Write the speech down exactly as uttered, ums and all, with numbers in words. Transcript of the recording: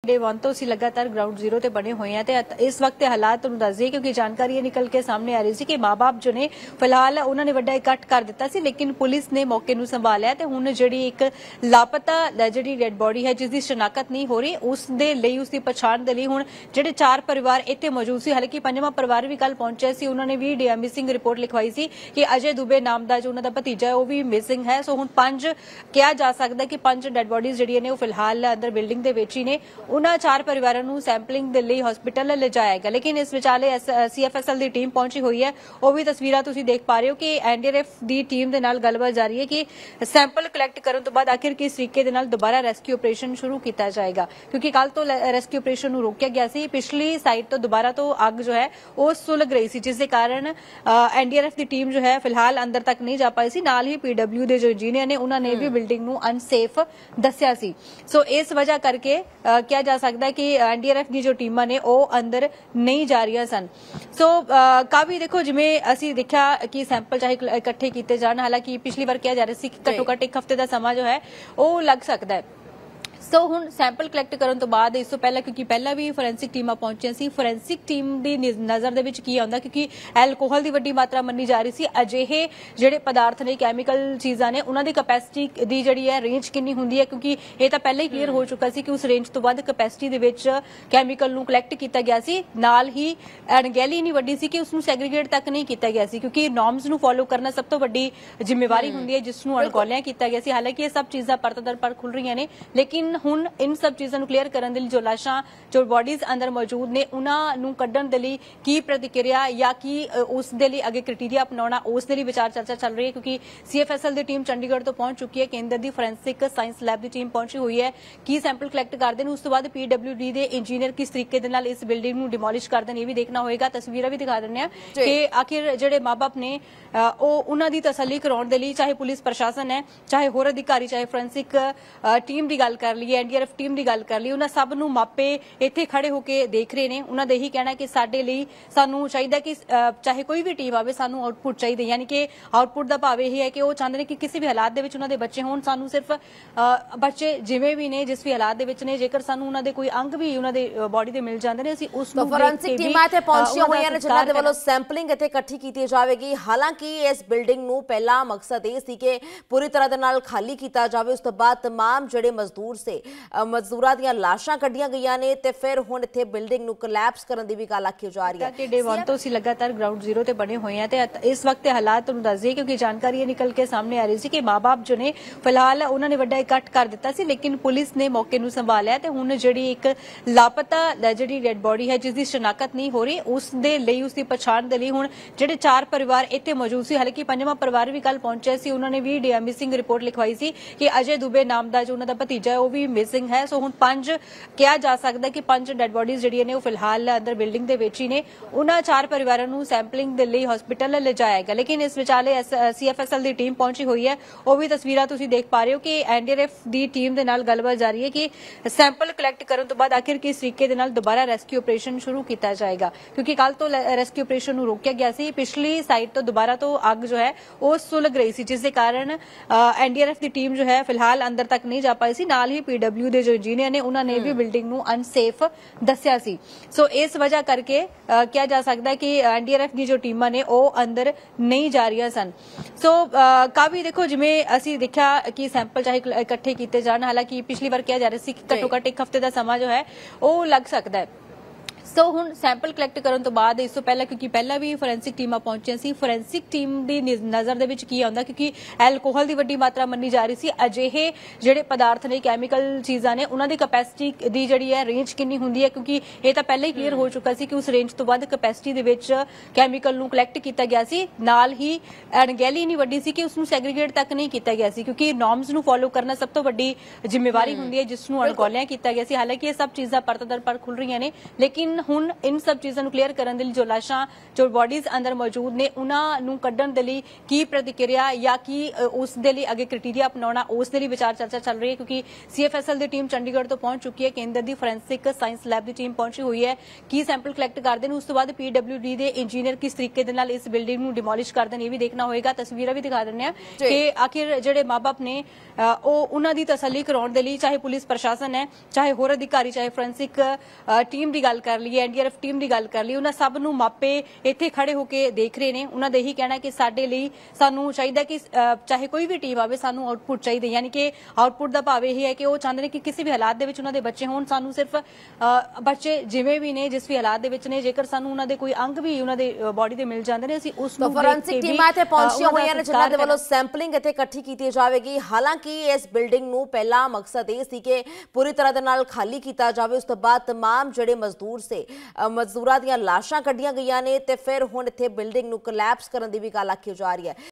ਡੇ one तो ਅਸੀਂ ਲਗਾਤਾਰ ਗਰਾਊਂਡ ਜ਼ੀਰੋ ਤੇ ਬਣੇ ਹੋਏ ਆ ਤੇ ਇਸ ਵਕਤ ਦੇ ਹਾਲਾਤ ਤੁਹਾਨੂੰ ਦੱਸ ਦਈਏ ਕਿਉਂਕਿ ਜਾਣਕਾਰੀ ਇਹ ਨਿਕਲ ਕੇ ਸਾਹਮਣੇ ਆ ਰਹੀ ਸੀ ਕਿ ਮਾਪੇ ਜੋ ਨੇ ਫਿਲਹਾਲ ਉਹਨਾਂ ਨੇ ਵੱਡਾ ਇਕੱਠ ਕਰ ਦਿੱਤਾ ਸੀ ਲੇਕਿਨ ਪੁਲਿਸ ਨੇ ਮੌਕੇ ਨੂੰ ਸੰਭਾਲਿਆ ਤੇ ਹੁਣ ਜਿਹੜੀ ਇੱਕ ਲਾਪਤਾ ਜਿਹੜੀ ਡੈਡ ਬੋਡੀ ਹੈ ਜਿਸ ਦੀ ਸ਼ਨਾਖਤ ਨਹੀਂ ਹੋ ਰਹੀ ਉਸ ਦੇ ਲਈ ਉਸ ਦੀ ਪਛਾਣ ਦੇ ਲਈ ਹੁਣ ਜਿਹੜੇ ਚਾਰ ਪਰਿਵਾਰ ਇੱਥੇ ਮੌਜੂਦ ਸੀ ਹਾਲਾਂਕਿ ਪੰਜਵਾਂ ਪਰਿਵਾਰ ਵੀ ਕੱਲ ਪਹੁੰਚਿਆ ਸੀ ਉਹਨਾਂ ਨੇ ਵੀ ਮਿਸਿੰਗ ਰਿਪੋਰਟ ਲਿਖਵਾਈ ਸੀ ਕਿ ਅਜੇ ਦੁਬੇ ਨਾਮ ਦਾ ਜੋ ਉਹਨਾਂ ਦਾ ਭਤੀਜਾ ਹੈ ਉਹ ਵੀ ਮਿਸਿੰਗ ਹੈ ਸੋ ਹੁਣ ਪੰਜ ਕਿਹਾ ਜਾ ਸਕਦਾ ਕਿ ਪੰਜ ਡੈਡ ਬੋਡੀਜ਼ ਜਿਹੜੀਆਂ ਨੇ ਉਹ ਫਿਲਹਾਲ ਅੰਦਰ ਬਿਲਡਿੰਗ ਦੇ ਵਿੱਚ ਹੀ ਨੇ ਉਹਨਾਂ ਚਾਰ ਪਰਿਵਾਰਾਂ ਨੂੰ ਸੈਂਪਲਿੰਗ ਦੇ ਲਈ ਹਸਪੀਟਲ ਲਿਜਾਏਗਾ ਲੇਕਿਨ ਇਸ ਵਿਚਾਲੇ ਸੀਐਫਐਸਐਲ ਦੀ ਟੀਮ ਪਹੁੰਚੀ ਹੋਈ ਹੈ ਉਹ ਵੀ ਤਸਵੀਰਾਂ ਤੁਸੀਂ ਦੇਖ ਪਾ ਰਹੇ ਹੋ ਕਿ ਐਨਡੀਆਰਐਫ ਦੀ ਟੀਮ ਦੇ ਨਾਲ ਗੱਲਬਾਤ ਜਾਰੀ ਹੈ ਕਿ ਸੈਂਪਲ ਕਲੈਕਟ ਕਰਨ ਤੋਂ ਬਾਅਦ ਆਖਿਰ ਕਿਸ ਤਰੀਕੇ ਦੇ ਨਾਲ ਦੁਬਾਰਾ ਰੈਸਕਿਊ ਆਪਰੇਸ਼ਨ ਸ਼ੁਰੂ ਕੀਤਾ ਜਾਏਗਾ ਕਿਉਂਕਿ ਕੱਲ ਤੋਂ ਰੈਸਕਿਊ ਆਪਰੇਸ਼ਨ ਨੂੰ ਰੋਕਿਆ ਗਿਆ ਸੀ ਪਿਛਲੀ ਸਾਈਡ ਤੋਂ ਦੁਬਾਰਾ ਤੋਂ ਅੱਗ ਜੋ ਹੈ ਉਹ ਸੁਲਗ ਰਹੀ ਸੀ ਜਿਸ ਦੇ ਕਾਰਨ ਐਨਡੀਆਰਐਫ ਦੀ ਟੀਮ ਜੋ ਹੈ ਫਿਲਹਾਲ ਅੰਦਰ ਤੱਕ ਨਹੀਂ ਜਾ ਪਾਈ ਸੀ ਨਾਲ ਹੀ ਪੀਡਬਲਿਊ ਦੇ ਜੋ ਇੰਜੀਨੀਅਰ ਨੇ ਉਹਨਾਂ ਨੇ ਵੀ ਬਿਲਡਿੰਗ ਨੂੰ ਅਨਸੇਫ ਦੱਸਿਆ ਸੀ ਸੋ ਇਸ ਵਜ੍ਹਾ ਕਰਕੇ ਕਿਹਾ ਜਾ ਸਕਦਾ ਹੈ ਕਿ ਐਨਡੀਆਰਐਫ ਦੀ ਜੋ ਟੀਮਾਂ ਨੇ ਉਹ ਅੰਦਰ ਨਹੀਂ ਜਾ ਰਹੀਆਂ ਸਨ ਸੋ ਕਾਫੀ ਦੇਖੋ ਜਿਵੇਂ ਅਸੀਂ ਦੇਖਿਆ ਕਿ ਸੈਂਪਲ ਚਾਹੇ ਇਕੱਠੇ ਕੀਤੇ ਜਾਣ ਹਾਲਾਂਕਿ ਪਿਛਲੀ ਵਾਰ ਕਿਹਾ ਜਾ ਰਿਹਾ ਸੀ ਕਿ ਘੱਟੋ ਘੱਟ ਇੱਕ ਹਫ਼ਤੇ ਦਾ ਸਮਾਂ ਜੋ ਹੈ ਉਹ ਲੱਗ ਸਕਦਾ ਹੈ ਸੋ ਹੁਣ ਸੈਂਪਲ ਕਲੈਕਟ ਕਰਨ ਤੋਂ ਬਾਅਦ ਇਸ ਤੋਂ ਪਹਿਲਾਂ ਕਿਉਂਕਿ ਪਹਿਲਾਂ ਵੀ ਫੋਰੈਂਸਿਕ ਟੀਮਾਂ ਪਹੁੰਚੀਆਂ ਸੀ ਫੋਰੈਂਸਿਕ ਟੀਮ ਦੀ ਨਜ਼ਰ ਦੇ ਵਿੱਚ ਕੀ ਆਉਂਦਾ ਕਿਉਂਕਿ ਐਲਕੋਹਲ ਦੀ ਵੱਡੀ ਮਾਤਰਾ ਮੰਨੀ ਜਾ ਰਹੀ ਸੀ ਅਜਿਹੇ ਜਿਹੜੇ ਪਦਾਰਥ ਨੇ ਕੈਮੀਕਲ ਚੀਜ਼ਾਂ ਨੇ ਉਹਨਾਂ ਦੀ ਕੈਪੈਸਿਟੀ ਦੀ ਜਿਹੜੀ ਹੈ ਰੇਂਜ ਕਿੰਨੀ ਹੁੰਦੀ ਹੈ ਕਿਉਂਕਿ ਇਹ ਤਾਂ ਪਹਿਲਾਂ ਹੀ ਕਲੀਅਰ ਹੋ ਚੁੱਕਾ ਸੀ ਕਿ ਉਸ ਰੇਂਜ ਤੋਂ ਵੱਧ ਕੈਪੈਸਿਟੀ ਦੇ ਵਿੱਚ ਕੈਮੀਕਲ ਨੂੰ ਕਲੈਕਟ ਕੀਤਾ ਗਿਆ ਸੀ ਨਾਲ ਹੀ ਅਣਗਹਿਲੀ ਇੰਨੀ ਵੱਡੀ ਸੀ ਕਿ ਉਸ ਨੂੰ ਸੈਗਰੀਗੇਟ ਤੱਕ ਨਹੀਂ ਕੀਤਾ ਗਿਆ ਸੀ ਕਿਉਂਕਿ ਨੋਰਮਸ ਨੂੰ ਫੋਲੋ ਕਰਨਾ ਸਭ ਤੋਂ ਵੱਡੀ ਜ਼ਿੰਮੇਵਾਰੀ ਹੁੰਦੀ ਹੈ ਜਿਸ ਨੂੰ ਅਣਗੌਲਿਆ ਕੀਤਾ ਗਿਆ ਸੀ ਹਾਲਾਂਕਿ ਇਹ ਸਭ ਚੀਜ਼ਾਂ ਪਰਤ ਦਰ ਪਰ ਖੁੱਲ ਰਹੀਆਂ ਨੇ ਲੇਕਿਨ ਹੁਣ इन सब चीजों को क्लीयर करने के लिए जो लाशां जो बॉडीज अंदर मौजूद ने उन्होंने कढ़ण के लिए की प्रतिक्रिया या की उस दे लिए अगे क्राइटेरिया अपनाना उस दे लिए विचार चर्चा चल रही है क्योंकि सीएफएसएल की टीम चंडीगढ़ तो पहुंच चुकी है केंद्र की फोरेंसिक साइंस लैब की टीम पहुंची हुई है की सैंपल कलैक्ट करते हैं उस तो बाद पीडब्ल्यूडी के इंजीनियर किस तरीके दे नाल इस बिल्डिंग को डिमोलिश करते हैं ये भी देखना होगा तस्वीरें भी दिखा देने कि आखिर ਜਿਹੜੇ माँ-बाप ने ਉਹ ਉਹਨਾਂ ਦੀ ਤਸੱਲੀ ਕਰਾਉਣ ਦੇ ਲਈ ਚਾਹੇ ਪੁਲਿਸ ਪ੍ਰਸ਼ਾਸਨ ਹੈ ਚਾਹੇ ਹੋਰ ਅਧਿਕਾਰੀ ਚਾਹੇ ਫੋਰੈਂਸਿਕ ਟੀਮ ਦੀ ਗੱਲ ਕਰ ਲਈਏ ਐਨਡੀਆਰਐਫ ਟੀਮ ਦੀ ਗੱਲ ਕਰ ਲਈ ਉਹਨਾਂ ਸਭ ਨੂੰ ਮਾਪੇ ਇੱਥੇ ਖੜੇ ਹੋ ਕੇ ਦੇਖ ਰਹੇ ਨੇ ਉਹਨਾਂ ਦਾ ਇਹੀ ਕਹਿਣਾ ਕਿ ਸਾਡੇ ਲਈ ਸਾਨੂੰ ਚਾਹੀਦਾ ਕਿ ਚਾਹੇ ਕੋਈ ਵੀ ਟੀਮ ਆਵੇ ਸਾਨੂੰ ਆਊਟਪੁੱਟ ਚਾਹੀਦਾ ਯਾਨੀ ਕਿ ਆਊਟਪੁੱਟ ਦਾ ਭਾਵ ਇਹ ਹੈ ਕਿ ਉਹ ਚਾਹੁੰਦੇ ਨੇ ਕਿ ਕਿਸੇ ਵੀ ਹਾਲਾਤ ਦੇ ਵਿੱਚ ਉਹਨਾਂ ਦੇ ਬੱਚੇ ਹੋਣ ਸਾਨੂੰ ਸਿਰਫ ਬੱਚੇ ਜਿਵੇਂ ਵੀ ਨੇ ਜਿਸ ਵੀ ਹਾਲਾਤ ਦੇ ਵਿੱਚ ਨੇ ਜੇਕਰ ਸਾਨੂੰ ਉਹਨਾਂ ਦੇ ਕੋਈ ਅੰਗ ਵੀ ਉਹਨਾਂ ਦੇ ਬਾਡੀ ਦੇ ਮਿਲ ਜਾਂਦੇ ਨੇ ਅਸੀਂ ਉਸ ਨੂੰ ਫੋਰੈਂਸਿਕ ਟੀਮਾਂ ਇੱਥੇ ਪਹੁੰਚੀਆਂ ਹੋਈਆਂ ਨੇ ਜਿਨ੍ਹਾਂ ਦੇ ਵੱਲੋਂ ਸੈਂਪਲਿੰਗ ਇੱਥੇ ਇਕੱਠੀ ਕੀਤੀ ਜਾਵੇਗੀ ਹਾਲਾਂਕਿ ਇਸ ਬਿਲਡਿੰਗ ਨੂੰ ਪਹਿਲਾ ਮਕਸਦ ਇਹ ਸੀ ਕਿ ਪੂਰੀ ਤਰ੍ਹਾਂ ਦੇ ਨਾਲ ਖਾਲੀ ਕੀਤਾ ਜਾਵੇ ਉਸ ਤੋਂ ਬਾਅਦ तमाम ਜਿਹੜੇ ਮਜ਼ਦੂਰ ਸੇ ਮਜ਼ਦੂਰਾਂ ਦੀਆਂ ਲਾਸ਼ਾਂ ਕੱਢੀਆਂ ਗਈਆਂ ਨੇ ਤੇ ਫਿਰ ਹੁਣ ਇੱਥੇ ਬਿਲਡਿੰਗ ਨੂੰ ਕੋਲੈਪਸ ਕਰਨ ਦੀ ਵੀ ਗੱਲ ਆਖੀ ਜਾ ਰਹੀ ਹੈ ਡੇ वन ਤੋਂ ਅਸੀਂ ਲਗਾਤਾਰ ਗਰਾਊਂਡ ਜ਼ੀਰੋ ਤੇ ਬਣੇ ਹੋਏ ਆ ਤੇ ਇਸ ਵਕਤ ਦੇ ਹਾਲਾਤ ਤੁਹਾਨੂੰ ਦੱਸ ਦਈਏ ਕਿਉਂਕਿ ਜਾਣਕਾਰੀ ਇਹ ਨਿਕਲ ਕੇ ਸਾਹਮਣੇ ਆ ਰਹੀ ਸੀ ਕਿ ਮਾਪੇ ਜੋ ਨੇ ਫਿਲਹਾਲ ਉਹਨਾਂ ਨੇ ਵੱਡਾ ਇਕੱਠ ਕਰ ਦਿੱਤਾ ਸੀ ਲੇਕਿਨ ਪੁਲਿਸ ਨੇ ਮੌਕੇ ਨੂੰ ਸੰਭਾਲਿਆ ਤੇ ਹੁਣ ਜਿਹੜੀ ਇੱਕ ਲਾਪਤਾ ਜਿਹੜੀ ਡੈਡ ਬੋਡੀ ਹੈ ਜਿਸ ਦੀ ਸ਼ਨਾਖਤ ਨਹੀਂ ਹੋ ਰਹੀ ਉਸ ਦੇ ਲਈ ਉਸ ਦੀ ਪਛਾਣ ਦੇ ਲਈ ਹੁਣ ਜਿਹੜੇ ਚਾਰ ਪਰਿਵਾਰ ਇੱਥੇ ਮੌਜੂਦ ਸੀ ਹਾਲਾਂਕਿ ਪੰਜਵਾਂ ਪਰਿਵਾਰ ਵੀ ਕੱਲ ਪਹੁੰਚਿਆ ਸੀ ਉਹਨਾਂ ਨੇ ਵੀ ਮਿਸਿੰਗ ਰਿਪੋਰਟ ਲਿਖਵਾਈ ਸੀ ਕਿ ਅਜੇ ਦੁਬੇ ਨਾਮ ਦਾ ਜੋ ਉਹਨਾਂ ਦਾ ਭਤੀਜਾ ਹੈ ਉਹ ਵੀ ਮਿਸਿੰਗ ਹੈ ਸੋ ਹੁਣ ਪੰਜ ਕਿਹਾ ਜਾ ਸਕਦਾ ਕਿ ਪੰਜ ਡੈਡ ਬੋਡੀਜ਼ ਜਿਹੜੀਆਂ ਨੇ ਉਹ ਫਿਲਹਾਲ ਅੰਦਰ ਬਿਲਡਿੰਗ ਦੇ ਵਿੱਚ ਹੀ ਨੇ ਉਹਨਾਂ ਚਾਰ ਪਰਿਵਾਰਾਂ ਨੂੰ ਸੈਂਪਲਿੰਗ ਦੇ ਲਈ ਹਸਪੀਟਲ ਲਿਜਾਏਗਾ ਲੇਕਿਨ ਇਸ ਵਿਚਾਲੇ ਸੀਐਫਐਸਐਲ ਦੀ ਟੀਮ ਪਹੁੰਚੀ ਹੋਈ ਹੈ ਉਹ ਵੀ ਤਸਵੀਰਾਂ ਤੁਸੀਂ ਦੇਖ ਪਾ ਰਹੇ ਹੋ ਕਿ ਐਨਡੀਆਰਐਫ ਦੀ ਟੀਮ ਦੇ ਨਾਲ ਗੱਲਬਾਤ ਜਾਰੀ ਹੈ ਕਿ ਸੈਂਪਲ ਕਲੈਕਟ ਕਰਨ ਤੋਂ ਬਾਅਦ ਆਖਿਰ ਕਿਸ ਤਰੀਕੇ ਦੇ ਨਾਲ ਦੁਬਾਰਾ ਰੈਸਕਿਊ ਆਪਰੇਸ਼ਨ ਸ਼ੁਰੂ ਕੀਤਾ ਜਾਏਗਾ ਕਿਉਂਕਿ ਕੱਲ ਤੋਂ ਰੈਸਕਿਊ ਆਪਰੇਸ਼ਨ ਨੂੰ ਰੋਕਿਆ ਗਿਆ ਸੀ ਪਿਛਲੀ ਸਾਈਡ ਤੋਂ ਦੁਬਾਰਾ ਤੋਂ ਅੱਗ ਜੋ ਹੈ ਉਹ ਸੁਲਗ ਰਹੀ ਸੀ ਜਿਸ ਦੇ ਕਾਰਨ ਐਨਡੀਆਰਐਫ ਦੀ ਟੀਮ ਜੋ ਹੈ ਫਿਲਹਾਲ ਅੰਦਰ ਤੱਕ ਨਹੀਂ ਜਾ ਪਾਈ ਸੀ ਨਾਲ ਹੀ ਪੀਡਬਲਿਊ ਦੇ ਜੋ ਇੰਜੀਨੀਅਰ ਨੇ ਉਹਨਾਂ ਨੇ ਵੀ ਬਿਲਡਿੰਗ ਨੂੰ ਅਨਸੇਫ ਦੱਸਿਆ ਸੀ ਸੋ ਇਸ ਵਜ੍ਹਾ ਕਰਕੇ ਕਿਹਾ ਜਾ ਸਕਦਾ ਹੈ ਕਿ ਐਨਡੀਆਰਐਫ ਦੀ ਜੋ ਟੀਮਾਂ ਨੇ ਉਹ ਅੰਦਰ ਨਹੀਂ ਜਾ ਰਹੀਆਂ ਸਨ ਸੋ ਕਾਫੀ ਦੇਖੋ ਜਿਵੇਂ ਅਸੀਂ ਦੇਖਿਆ ਕਿ ਸੈਂਪਲ ਚਾਹੇ ਇਕੱਠੇ ਕੀਤੇ ਜਾਣ ਹਾਲਾਂਕਿ ਪਿਛਲੀ ਵਾਰ ਕਿਹਾ ਜਾ ਰਿਹਾ ਸੀ ਕਿ ਘੱਟੋ ਘੱਟ ਇੱਕ ਹਫ਼ਤੇ ਦਾ ਸਮਾਂ ਜੋ ਹੈ ਉਹ ਲੱਗ ਸਕਦਾ ਹੈ ਸੋ ਹੁਣ ਸੈਂਪਲ ਕਲੈਕਟ ਕਰਨ ਤੋਂ ਬਾਅਦ ਇਸ ਤੋਂ ਪਹਿਲਾਂ ਕਿਉਂਕਿ ਪਹਿਲਾਂ ਵੀ ਫੋਰੈਂਸਿਕ ਟੀਮਾਂ ਪਹੁੰਚੀਆਂ ਸੀ ਫੋਰੈਂਸਿਕ ਟੀਮ ਦੀ ਨਜ਼ਰ ਦੇ ਵਿੱਚ ਕੀ ਆਉਂਦਾ ਕਿਉਂਕਿ ਐਲਕੋਹਲ ਦੀ ਵੱਡੀ ਮਾਤਰਾ ਮੰਨੀ ਜਾ ਰਹੀ ਸੀ ਅਜਿਹੇ ਜਿਹੜੇ ਪਦਾਰਥ ਨੇ ਕੈਮੀਕਲ ਚੀਜ਼ਾਂ ਨੇ ਉਹਨਾਂ ਦੀ ਕੈਪੈਸਿਟੀ ਦੀ ਜਿਹੜੀ ਹੈ ਰੇਂਜ ਕਿੰਨੀ ਹੁੰਦੀ ਹੈ ਕਿਉਂਕਿ ਇਹ ਤਾਂ ਪਹਿਲਾਂ ਹੀ ਕਲੀਅਰ ਹੋ ਚੁੱਕਾ ਸੀ ਕਿ ਉਸ ਰੇਂਜ ਤੋਂ ਵੱਧ ਕੈਪੈਸਿਟੀ ਦੇ ਵਿੱਚ ਕੈਮੀਕਲ ਨੂੰ ਕਲੈਕਟ ਕੀਤਾ ਗਿਆ ਸੀ ਨਾਲ ਹੀ ਅਣਗਹਿਲੀ ਇੰਨੀ ਵੱਡੀ ਸੀ ਕਿ ਉਸ ਨੂੰ ਸੈਗਰੀਗੇਟ ਤੱਕ ਨਹੀਂ ਕੀਤਾ ਗਿਆ ਸੀ ਕਿਉਂਕਿ ਨੋਰਮਸ ਨੂੰ ਫੋਲੋ ਕਰਨਾ ਸਭ ਤੋਂ ਵੱਡੀ ਜ਼ਿੰਮੇਵਾਰੀ ਹੁੰਦੀ ਹੈ ਜਿਸ ਨੂੰ ਅਣਗੌਲਿਆ ਕੀਤਾ ਗਿਆ ਸੀ ਹਾਲਾਂਕਿ ਇਹ ਸਭ ਚੀਜ਼ਾਂ ਪਰਤ ਦਰ ਪਰ ਖੁੱਲ ਰਹੀਆਂ ਨੇ ਲੇਕਿਨ ਹੁਣ ਇਨ ਸਭ ਚੀਜ਼ਾਂ ਨੂੰ ਕਲੀਅਰ ਕਰਨ ਦੇ ਲਈ ਜੋ ਲਾਸ਼ਾਂ ਜੋ ਬੋਡੀਜ਼ ਅੰਦਰ ਮੌਜੂਦ ਨੇ ਉਹਨਾਂ ਨੂੰ ਕੱਢਣ ਦੇ ਲਈ ਕੀ ਪ੍ਰਤੀਕਿਰਿਆ ਜਾਂ ਕੀ ਉਸ ਦੇ ਲਈ ਅੱਗੇ ਕ੍ਰਾਈਟੇਰੀਆ ਅਪਣਾਉਣਾ ਉਸ ਦੇ ਲਈ ਵਿਚਾਰ ਚਰਚਾ ਚੱਲ ਰਹੀ ਹੈ ਕਿਉਂਕਿ ਸੀਐਫਐਸਐਲ ਦੀ ਟੀਮ ਚੰਡੀਗੜ੍ਹ ਤੋਂ ਪਹੁੰਚ ਚੁੱਕੀ ਹੈ ਕੇਂਦਰ ਦੀ ਫੋਰੈਂਸਿਕ ਸਾਇੰਸ ਲੈਬ ਦੀ ਟੀਮ ਪਹੁੰਚੀ ਹੋਈ ਹੈ ਕੀ ਸੈਂਪਲ ਕਲੈਕਟ ਕਰਦੇ ਨੇ ਉਸ ਤੋਂ ਬਾਅਦ ਪੀਡਬਲਿਊਡੀ ਦੇ ਇੰਜੀਨੀਅਰ ਕਿਸ ਤਰੀਕੇ ਦੇ ਨਾਲ ਇਸ ਬਿਲਡਿੰਗ ਨੂੰ ਡਿਮੋਲਿਸ਼ ਕਰਦੇ ਨੇ ਇਹ ਵੀ ਦੇਖਣਾ ਹੋਏਗਾ ਤਸਵੀਰਾਂ ਵੀ ਦਿਖਾ ਦਿੰਦੇ ਆ ਕਿ ਆਖਿਰ ਜਿਹੜੇ ਮਾਪੇ ਨੇ ਉਹ ਉਹਨਾਂ ਦੀ ਤਸੱਲੀ ਕਰਾਉਣ ਦੇ ਲਈ ਚਾਹੇ ਪੁਲਿਸ ਪ੍ਰਸ਼ਾਸਨ ਹੈ ਚਾਹੇ ਹੋਰ ਅਧਿਕਾਰੀ ਚਾਹੇ ਫੋਰੈਂਸਿਕ ਟੀਮ ਦੀ ਗੱਲ ਕਰ ਲਈਏ ਐਨਡੀਆਰਐਫ ਟੀਮ ਦੀ ਗੱਲ ਕਰ ਲਈ ਉਹਨਾਂ ਸਭ ਨੂੰ ਮਾਪੇ ਇੱਥੇ ਖੜੇ ਹੋ ਕੇ ਦੇਖ ਰਹੇ ਨੇ ਉਹਨਾਂ ਦਾ ਇਹੀ ਕਹਿਣਾ ਕਿ ਸਾਡੇ ਲਈ ਸਾਨੂੰ ਚਾਹੀਦਾ ਕਿ ਚਾਹੇ ਕੋਈ ਵੀ ਟੀਮ ਆਵੇ ਸਾਨੂੰ ਆਊਟਪੁੱਟ ਚਾਹੀਦਾ ਯਾਨੀ ਕਿ ਆਊਟਪੁੱਟ ਦਾ ਭਾਵ ਇਹ ਹੈ ਕਿ ਉਹ ਚਾਹੁੰਦੇ ਨੇ ਕਿ ਕਿਸੇ ਵੀ ਹਾਲਾਤ ਦੇ ਵਿੱਚ ਉਹਨਾਂ ਦੇ ਬੱਚੇ ਹੋਣ ਸਾਨੂੰ ਸਿਰਫ ਬੱਚੇ ਜਿਵੇਂ ਵੀ ਨੇ ਜਿਸ ਵੀ ਹਾਲਾਤ ਦੇ ਵਿੱਚ ਨੇ ਜੇਕਰ ਸਾਨੂੰ ਉਹਨਾਂ ਦੇ ਕੋਈ ਅੰਗ ਵੀ ਉਹਨਾਂ ਦੇ ਬਾਡੀ ਦੇ ਮਿਲ ਜਾਂਦੇ ਨੇ ਅਸੀਂ ਉਸ ਨੂੰ ਫੋਰੈਂਸਿਕ ਟੀਮਾਂ ਇੱਥੇ ਪਹੁੰਚੀਆਂ ਹੋਈਆਂ ਨੇ ਜਿਨ੍ਹਾਂ ਦੇ ਵੱਲੋਂ ਸੈਂਪਲਿੰਗ ਇੱਥੇ ਇਕੱਠੀ ਕੀਤੀ ਜਾਵੇਗੀ ਹਾਲਾਂਕਿ ਇਸ ਬਿਲਡਿੰਗ ਨੂੰ ਪਹਿਲਾ ਮਕਸਦ ਇਹ ਸੀ ਕਿ ਪੂਰੀ ਤਰ੍ਹਾਂ ਦੇ ਨਾਲ ਖਾਲੀ ਕੀਤਾ ਜਾਵੇ ਉਸ ਤੋਂ ਬਾਅਦ तमाम ਜਿਹੜੇ ਮਜ਼ਦੂਰ ਸੇ ਮਜ਼ਦੂਰਾਂ ਦੀਆਂ ਲਾਸ਼ਾਂ ਕੱਢੀਆਂ ਗਈਆਂ ਨੇ ਤੇ ਫਿਰ ਹੁਣ ਇੱਥੇ ਬਿਲਡਿੰਗ ਨੂੰ ਕੋਲੈਪਸ ਕਰਨ ਦੀ ਵੀ ਗੱਲ ਆਖੀ ਜਾ ਰਹੀ ਹੈ